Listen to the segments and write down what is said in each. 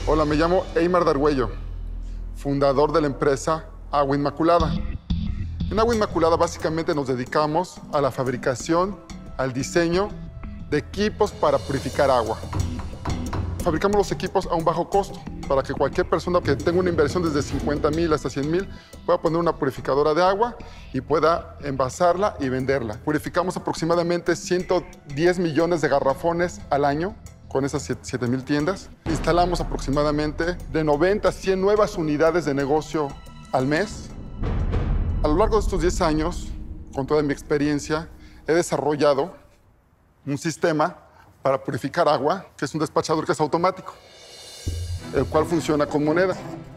Hola, me llamo Eymar Dargüello, fundador de la empresa Agua Inmaculada. En Agua Inmaculada básicamente nos dedicamos a la fabricación, al diseño de equipos para purificar agua. Fabricamos los equipos a un bajo costo para que cualquier persona que tenga una inversión desde 50,000 hasta 100,000 pueda poner una purificadora de agua y pueda envasarla y venderla. Purificamos aproximadamente 110 millones de garrafones al año con esas 7,000 tiendas. Instalamos aproximadamente de 90 a 100 nuevas unidades de negocio al mes. A lo largo de estos 10 años, con toda mi experiencia, he desarrollado un sistema para purificar agua, que es un despachador que es automático, el cual funciona con moneda.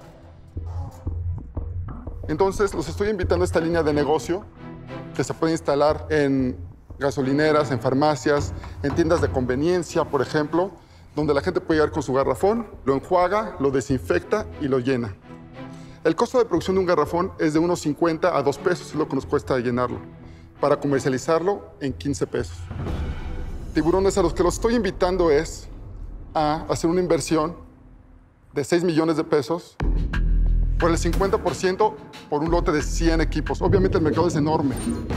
Entonces, los estoy invitando a esta línea de negocio que se puede instalar en gasolineras, en farmacias, en tiendas de conveniencia, por ejemplo, donde la gente puede llegar con su garrafón, lo enjuaga, lo desinfecta y lo llena. El costo de producción de un garrafón es de unos 50 a 2 pesos, es lo que nos cuesta llenarlo, para comercializarlo en 15 pesos. Tiburones, a los que los estoy invitando es a hacer una inversión de 6 millones de pesos por el 50% por un lote de 100 equipos. Obviamente el mercado es enorme.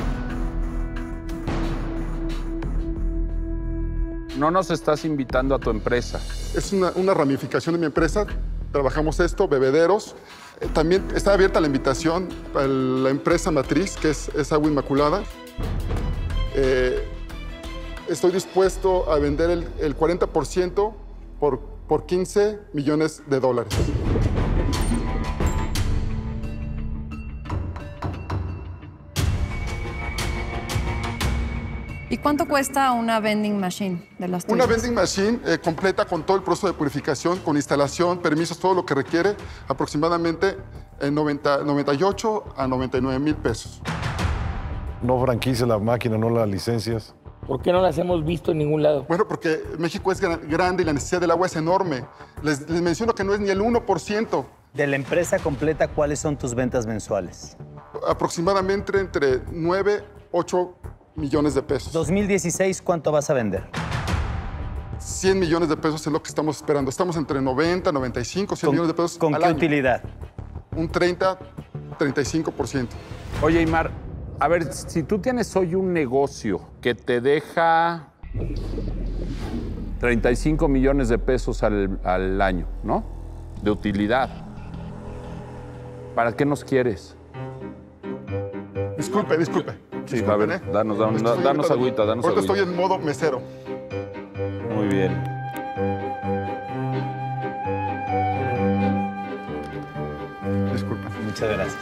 No nos estás invitando a tu empresa. Es una ramificación de mi empresa. Trabajamos esto, bebederos. También está abierta la invitación a la empresa matriz, que es Agua Inmaculada. Estoy dispuesto a vender el 40% por 15 millones de dólares. ¿Y cuánto cuesta una vending machine de las tuyas? Una vending machine completa con todo el proceso de purificación, con instalación, permisos, todo lo que requiere, aproximadamente en 98 a 99,000 pesos. No franquicia la máquina, no las licencias. ¿Por qué no las hemos visto en ningún lado? Bueno, porque México es grande y la necesidad del agua es enorme. Les menciono que no es ni el 1%. De la empresa completa, ¿cuáles son tus ventas mensuales? Aproximadamente entre 9, 8 millones de pesos. 2016, ¿cuánto vas a vender? 100 millones de pesos es lo que estamos esperando. Estamos entre 90, 95, 100 millones de pesos ¿Con al qué año. utilidad? Un 30, 35%. Oye, Eymar, a ver, si tú tienes hoy un negocio que te deja 35 millones de pesos al año, ¿no? De utilidad. ¿Para qué nos quieres? Disculpe. Sí, a ver, danos agüita, danos Ahorita agüita. estoy en modo mesero. Muy bien. Disculpe. Muchas gracias.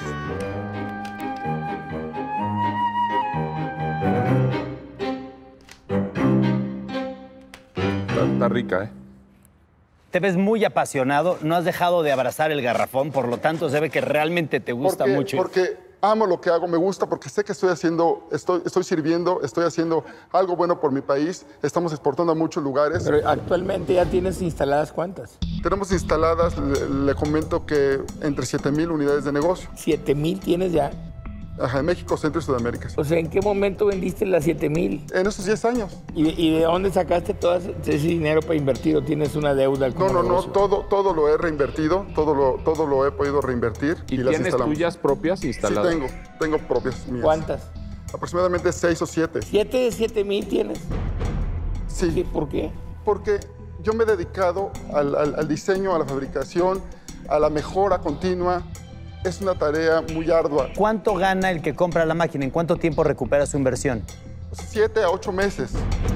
Está rica, ¿eh? Te ves muy apasionado, no has dejado de abrazar el garrafón, por lo tanto se ve que realmente te gusta mucho. Porque amo lo que hago, me gusta, porque sé que estoy sirviendo, estoy haciendo algo bueno por mi país. Estamos exportando a muchos lugares. Pero actualmente ya tienes instaladas ¿cuántas? Tenemos instaladas, le comento que entre 7,000 unidades de negocio. 7,000 tienes ya. Ajá, en México, Centro y Sudamérica. O sea, ¿en qué momento vendiste las 7,000? En esos 10 años. ¿Y de dónde sacaste todo ese dinero para invertir? ¿O tienes una deuda? No, todo lo he reinvertido, todo lo he podido reinvertir. ¿Y las tienes instalamos. tuyas propias instaladas? Sí, tengo propias mías. ¿Cuántas? Aproximadamente 6 o 7. ¿7 de 7,000 tienes? Sí. ¿Por qué? Porque yo me he dedicado al diseño, a la fabricación, a la mejora continua. Es una tarea muy ardua. ¿Cuánto gana el que compra la máquina? ¿En cuánto tiempo recupera su inversión? 7 a 8 meses.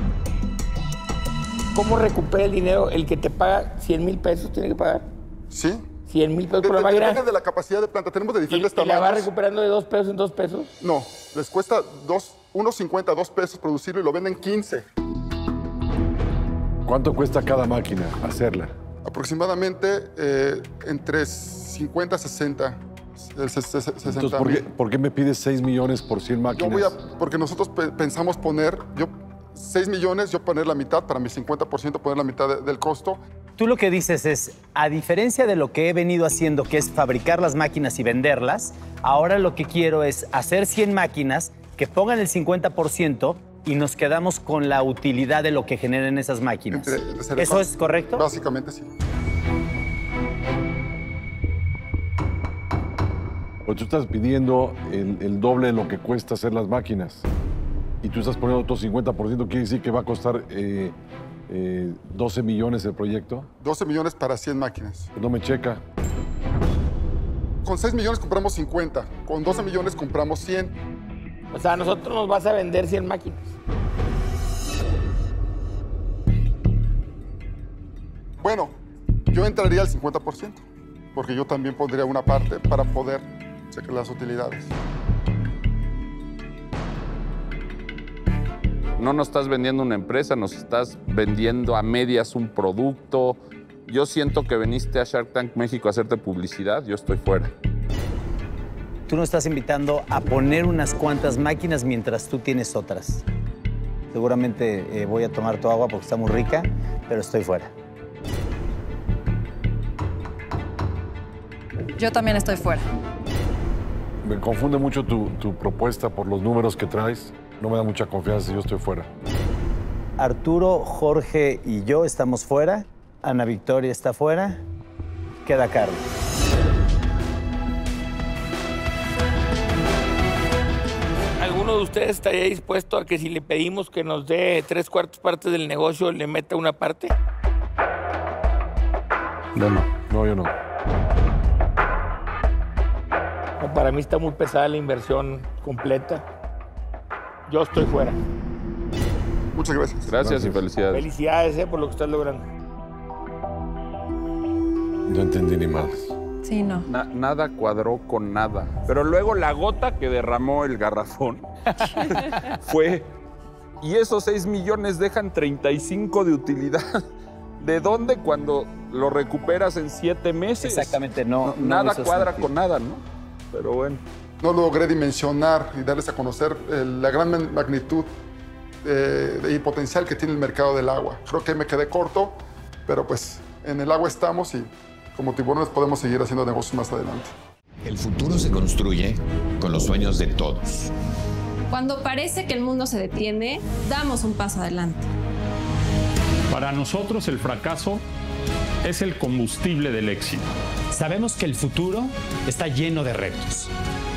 ¿Cómo recupera el dinero? El que te paga 100,000 pesos tiene que pagar. ¿Sí? 100,000 pesos por la máquina. Depende de la capacidad de planta. Tenemos de diferentes ¿Y tamaños. la va recuperando de 2 pesos en 2 pesos? No, les cuesta 1.50, 2 pesos producirlo y lo venden 15. ¿Cuánto cuesta cada máquina hacerla? Aproximadamente entre 50 a 60. 60 Entonces, ¿por qué me pides 6 millones por 100 máquinas? Porque nosotros pensamos poner, 6 millones, yo poner la mitad, para mi 50% poner la mitad del costo. Tú lo que dices es, a diferencia de lo que he venido haciendo, que es fabricar las máquinas y venderlas, ahora lo que quiero es hacer 100 máquinas que pongan el 50% y nos quedamos con la utilidad de lo que generen esas máquinas. ¿Eso es correcto? Básicamente sí. Pues tú estás pidiendo el doble de lo que cuesta hacer las máquinas. Y tú estás poniendo otro 50%, quiere decir que va a costar 12 millones el proyecto. 12 millones para 100 máquinas. Pues no me checa. Con 6 millones compramos 50. Con 12 millones compramos 100. O sea, a nosotros nos vas a vender 100 máquinas. Bueno, yo entraría al 50%, porque yo también pondría una parte para poder sacar las utilidades. No nos estás vendiendo una empresa, nos estás vendiendo a medias un producto. Yo siento que viniste a Shark Tank México a hacerte publicidad, yo estoy fuera. Tú nos estás invitando a poner unas cuantas máquinas mientras tú tienes otras. Seguramente voy a tomar tu agua porque está muy rica, pero estoy fuera. Yo también estoy fuera. Me confunde mucho tu propuesta por los números que traes. No me da mucha confianza, yo estoy fuera. Arturo, Jorge y yo estamos fuera. Ana Victoria está fuera. Queda Carlos. ¿Alguno de ustedes estaría dispuesto a que si le pedimos que nos dé 3/4 partes del negocio, le meta una parte? Yo no. No, yo no. No, para mí está muy pesada la inversión completa. Yo estoy fuera. Muchas gracias. Gracias y felicidades. Felicidades por lo que estás logrando. No entendí ni más. Sí, no. Nada cuadró con nada. Pero luego la gota que derramó el garrafón fue... Y esos 6 millones dejan 35 de utilidad. ¿De dónde cuando lo recuperas en 7 meses? Exactamente, no Nada hizo cuadra sentido. con nada, ¿no? Pero bueno. No logré dimensionar y darles a conocer la gran magnitud y potencial que tiene el mercado del agua. Creo que me quedé corto, pero pues en el agua estamos y como tiburones podemos seguir haciendo negocios más adelante. El futuro se construye con los sueños de todos. Cuando parece que el mundo se detiene, damos un paso adelante. Para nosotros el fracaso es el combustible del éxito. Sabemos que el futuro está lleno de retos.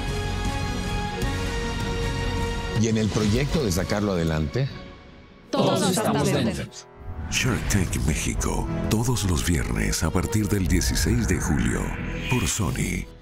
Y en el proyecto de sacarlo adelante, Todos estamos dentro. Shark Tank México, todos los viernes a partir del 16 de julio, por Sony.